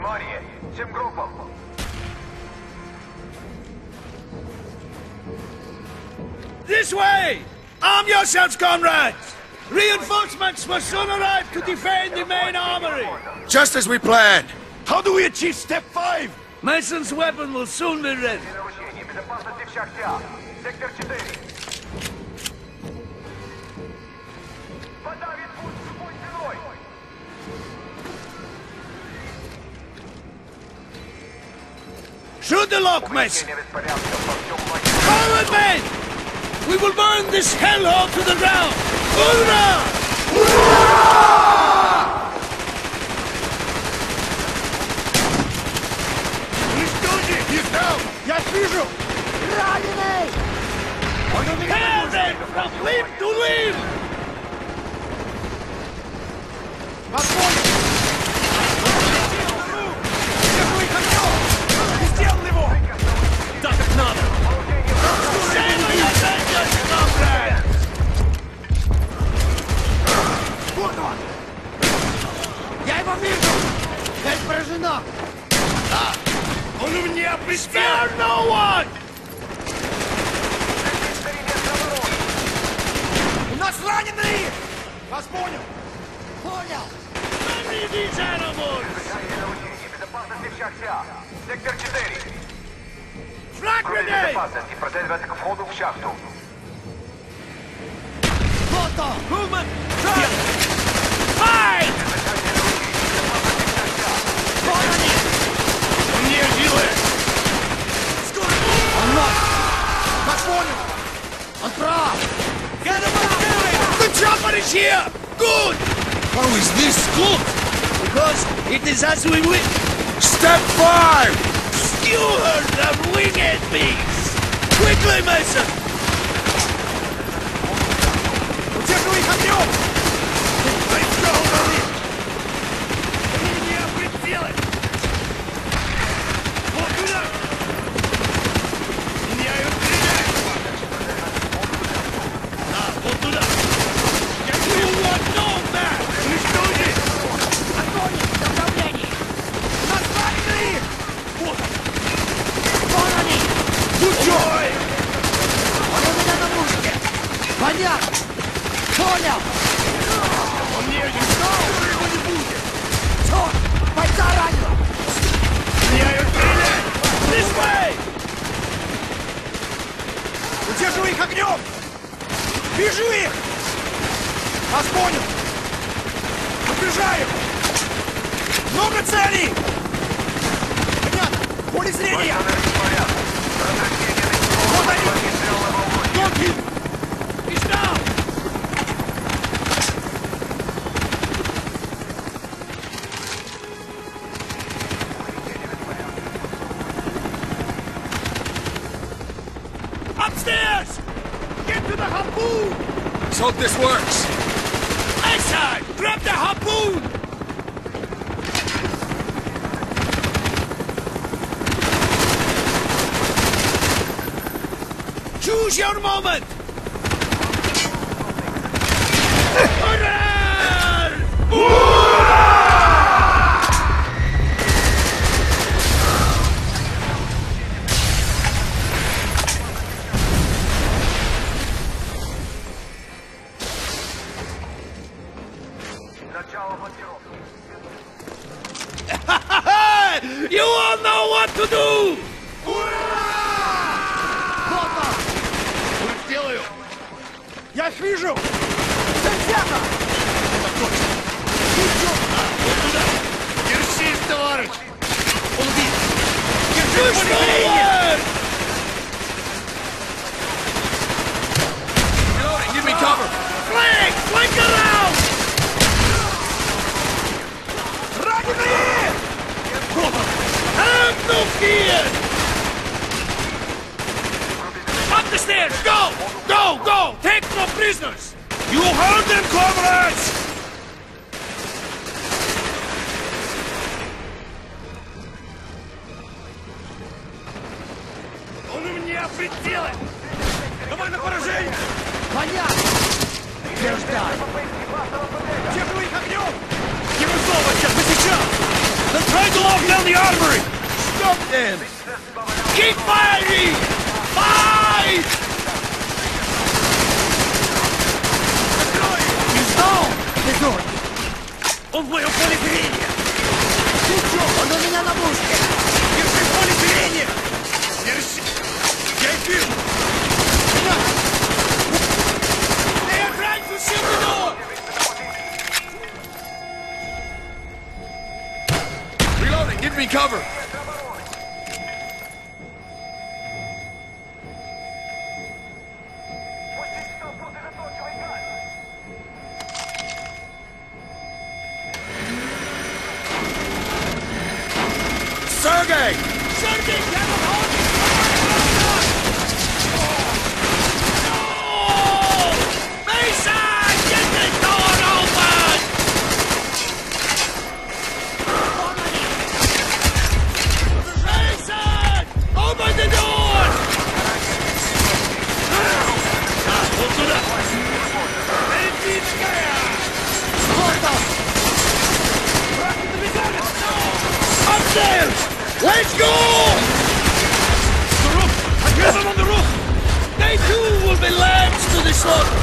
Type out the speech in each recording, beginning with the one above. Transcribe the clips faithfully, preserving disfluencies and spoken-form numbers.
Внимание! Всем группам! This way! Arm yourselves, comrades! Reinforcements will soon arrive to defend the main armory! Just as we planned! How do we achieve step five? Mason's weapon will soon be ready. Безопасности в шахтях. Сектор четыре. Подавит путь любой ценой. Shoot the lock, Mason! Forward, men! We will burn this hellhole to the ground! Hoorah! He's down! Я вижу! Раненый! Tear them from limb to limb! Подходит! Держу их огнем! Сделал его! Так как надо! Вот он! Я его вижу! Цель поражена! Да! Он у меня пристал! Spare no one! У нас раненые! Вас понял! Понял! Bury these animals! Безопасности в шахтях. Сектор четыре. Frag Кроме grenade! безопасности продвигаться к входу в шахту. Вот он! Movement! Try! Fight! Вот они! Мне вилы! Он ног! Вас понял! Он прав! Get him up! The chopper is here! Good! How is this good? Because it is as we wish. Step five! Skewer the winged beast! Quickly, Mason! Удерживай их огнем! Прицел дали! Меня прицелы! Вот туда! Меняю стрелять! А, вот туда! You want no man! Уничтожи! Огонь! Направление! Нас раненые! Вот он! Вон они! Ой! Он у меня на мушке! Понятно! Понял! Он мне не знал, что его не будет! Черт! Бойца ранило! Меняю стрелять! This way! Удерживай их огнем! Вижу их! Вас понял! Убежаю! Много целей! Понятно! Поле зрения! Вот они! Тонкий! He's down! Upstairs! Get to the harpoon! Let's hope this works. Mason! Grab the harpoon! Choose your moment! Начало блокировки. You all know what to do! Сделаю! Я их вижу! Ребята! Это точно! Вот туда! Держись, товарищ! Он убит! Держи Push поле зрения! forward! Reloading, give me cover! Flank! Flank around! Раненые! Вот он! Have no fear! Up the stairs! Go! Go! Go! Take no prisoners! You heard them, comrades! Он у меня прицелы! Давай на поражение! Понятно! Утверждаю! Держу их огнем! Не высовывайся! Мы сейчас! The triangle off down them! Keep firing! Fight! He's down! Дежурный! Он в моем поле зрения! Он у меня на мушке! Держи в поле зрения! Держи! Я вижу! They are trying to shoot the door! Reloading, give me cover! Sergey! Sergei, get him home! No! Mason, get the door open! Mason! Open the door! Upstairs! Let's go! The roof! I hear them on the roof! They too will be lambs to the slaughter!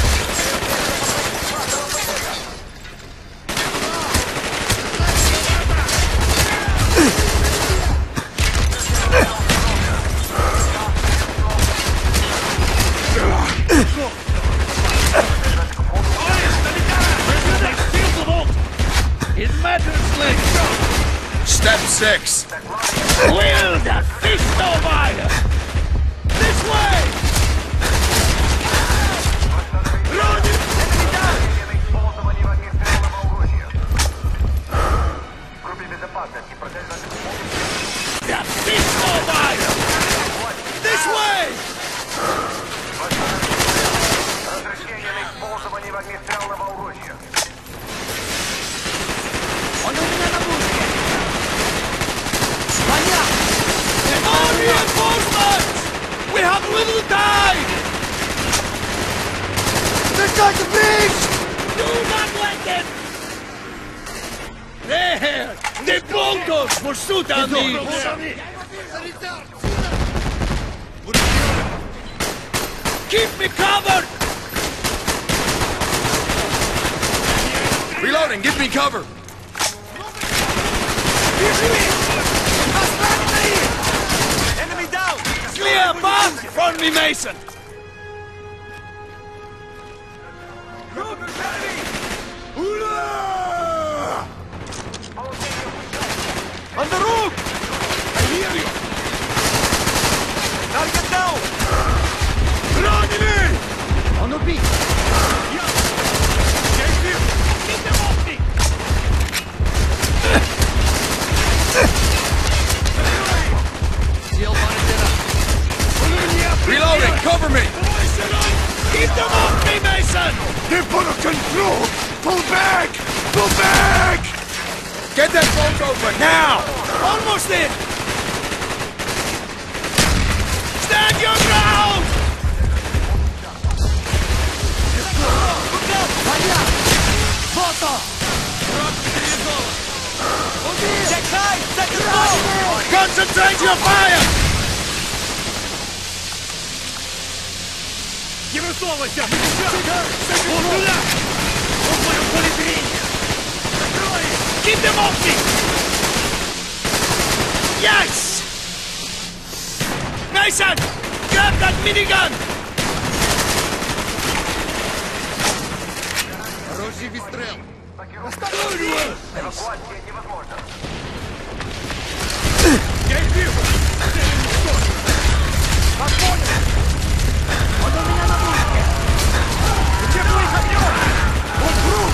It matters less. Step six. Wield the fist of fire! This way! Run! The fist of fire! This way! Разрешение на использование в огнестрельного оружия. Он у меня на мушке! Понятно! More reinforcements! We have little time! Destroy the bridge! Do not let them! There! The Mongols will shoot on me! Keep me covered! Reloading, give me cover! Enemy down! Clear path for me, Mason! On the roof! I hear you! Target down! Раненый! Он убит! Я! Я их вижу! Keep them off me! Съел Валентина! Он у меня! Reloading, cover me! Keep them off me, Mason! They're under control! Pull back! Pull back! Get that boat open, now! Almost in! Stand your ground! Понятно! Вот он! Убит! Чекай! Second floor! Concentrate your fire! Не высовывайся! Он туда! Он в моем поле зрения! Закрой их! Keep them off me! Yes! Mason! Grab that minigun! Хороший выстрел! Эвакуация невозможна. Я их вижу! Он у меня на мушке! Где твой огнем? Он круг!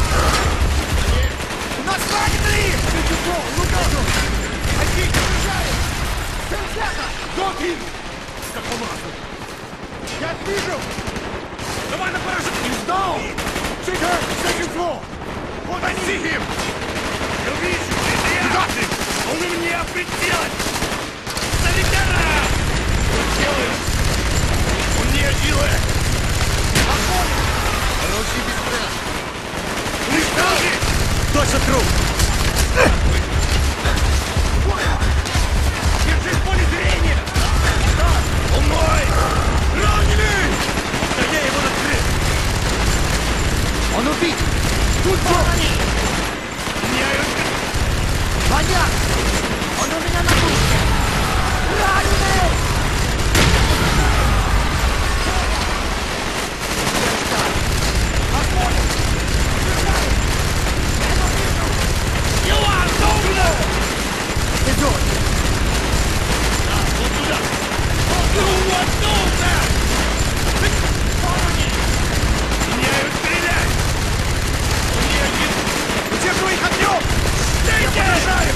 У нас раненый! Ну как? Один! Ребята! Доки! Как по маслу! Я их вижу! Давай на поражение! He's down! Take her! Second floor! Вот I see him! Я вижу! You got him! Он у меня прицелен! Солидара! Что делаю? Он не делает! Хороший выстрел! Лишь точно труп! Держи Погони! Маньяк! Он у меня на пушке! Раненый! You are over! Идет! You want over! Меняют стрелять! Удерживай их огнем! Stay Я dead! подражаю!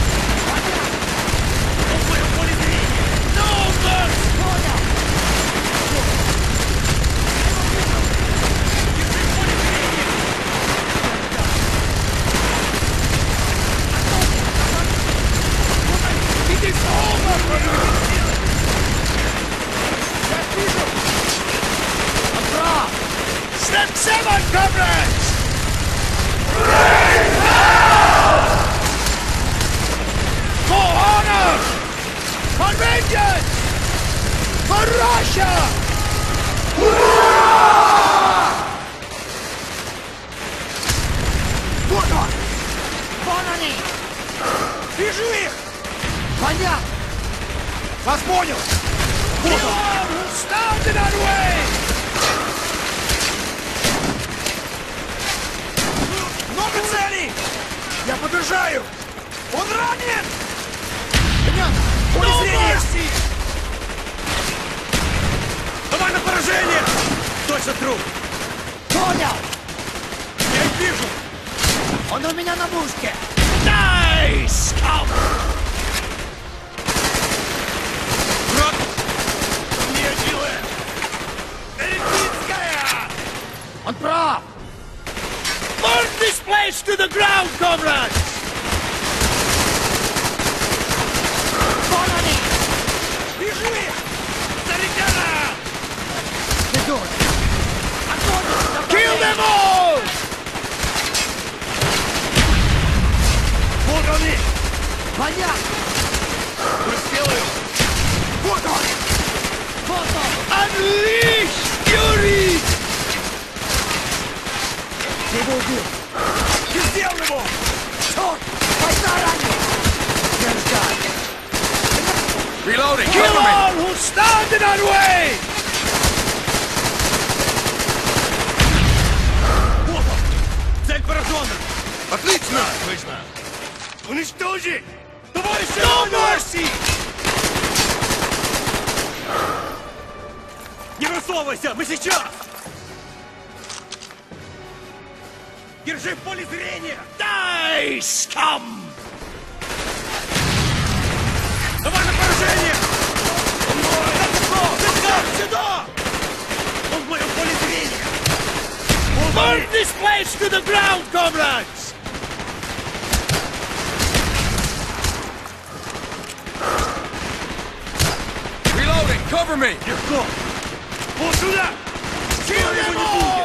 Он был в поле зрения! No mercy! Понял! Держи в поле зрения! It is over for you! Я вижу! Он прав! Step seven, comrades! For honor! For vengeance! For Russia! Вот он! Вон они! Вижу их! Маньяк! Вас понял! You all who stand in our way! Много целей! Я подражаю! Он ранен! Понятно! Поле No зрения! mercy! Давай на поражение! Точно труп! Понял! Я их вижу! Он у меня на мушке! Die, scum! Брат! Не делает! Эритинская! Он прав! Burn this place to the ground, comrades! Вон они! Вижу их! Зарядяна! Идут! Огонь! Kill them all! Вот они! Маньяк! Сделаю! Вот он! Вот он! Unleash fury! Ты его убил! Я сделал его! Черт! Война ранее! Держать! Reloading! Kill Cover me! all who stand in our way! Вот он! Цель поражена! Отлично! Точно! Уничтожить! Товарищи! No mercy! Не высовывайся! Мы сейчас! Держи в поле зрения! Die, scum! Давай на поражение! Сюда! Сюда! Он в моем поле зрения! Burn this place to the ground, comrades! Reloading! Cover me! Легко! Вот сюда! Kill them all!